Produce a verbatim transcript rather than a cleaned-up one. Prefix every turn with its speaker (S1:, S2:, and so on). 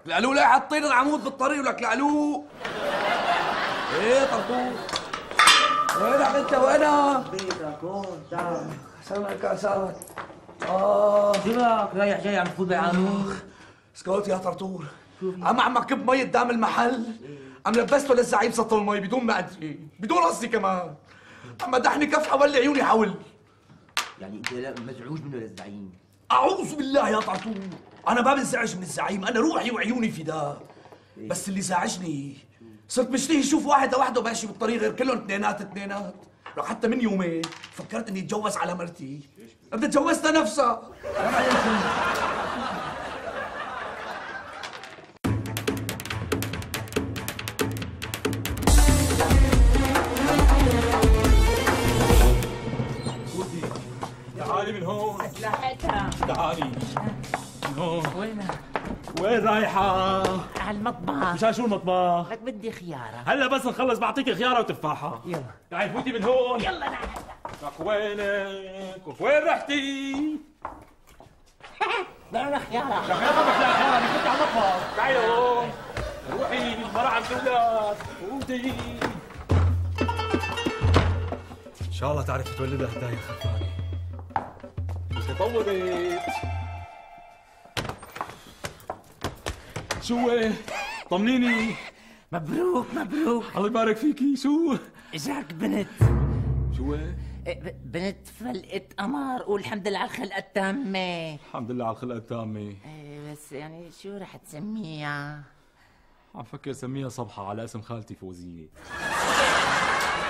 S1: لعلو لا حاطين العمود بالطريق ولك لعلو. ايه طرطور وينك انت وينك؟
S2: بيتك هون تعال.
S1: سامع كاسات. اه
S2: شو بك رايح جاي عم تفوت بالعامين؟
S1: اسكت يا طرطور. عم عم كب مي قدام المحل، عم لبسته للزعيم سطل المي بدون ما ادري، بدون قصدي كمان. عم مدحني كف حول عيوني حول.
S2: يعني انت لا مزعوج منه للزعيم؟
S1: اعوذ بالله يا طرطور، انا ما بنزعج من الزعيم، انا روحي وعيوني فداه. بس اللي زعجني صرت مشتهي اشوف واحد لوحده ماشي بالطريق غير كلهم اثنينات اثنينات. لو حتى من يومين فكرت اني اتجوز على مرتي، بدي اتجوزتها نفسها.
S3: تعالي من هون.
S4: لحقتها.
S3: تعالي من هون.
S4: وينها؟
S3: وين رايحة؟
S4: على المطبخ.
S3: مشان شو المطبخ؟
S4: لك بدي خيارة.
S3: هلا بس نخلص بعطيك خيارة وتفاحة.
S4: يلا.
S3: تعالي فوتي من هون.
S4: يلا نحن.
S3: لك وينك؟ وين رحتي؟
S4: بدنا خيارة.
S3: لك يا بابا لا خيارة، أنا كنت على المطبخ. تعالي هون. روحي مرة عند الأولاد. فوتي. إن شاء الله تعرف تولدها هدايا خفانة. طولت. شو طمنيني.
S4: مبروك مبروك.
S3: الله يبارك فيكي. شو
S4: اجاك بنت.
S3: شو
S4: إيه، بنت فلقة قمر. قول الحمد لله على الخلقة التامة.
S3: الحمد لله على الخلقة التامة.
S4: ايه بس يعني شو رح تسميها؟
S3: عم فكر سميها صبحة على اسم خالتي فوزية.